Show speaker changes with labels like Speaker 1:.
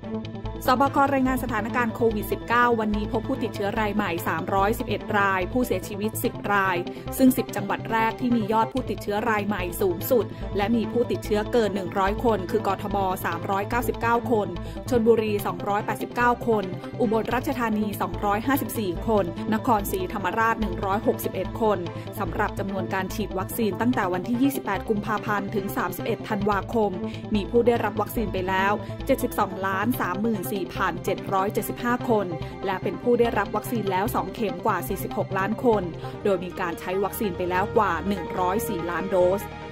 Speaker 1: สบครายงานสถานการณ์โควิด -19 วันนี้พบผู้ติดเชื้อรายใหม่311รายผู้เสียชีวิต10รายซึ่ง10จังหวัดแรกที่มียอดผู้ติดเชื้อรายใหม่สูงสุดและมีผู้ติดเชื้อเกิน100คนคือกทม399คนชลบุรี289คนอุบลราชธานี254คนนครศรีธรรมราช161คนสำหรับจำนวนการฉีดวัคซีนตั้งแต่วันที่28กุมภาพันธ์ถึง31ธันวาคมมีผู้ได้รับวัคซีนไปแล้ว72,34,775 คนและเป็นผู้ได้รับวัคซีนแล้ว2เข็มกว่า46ล้านคนโดยมีการใช้วัคซีนไปแล้วกว่า104ล้านโดส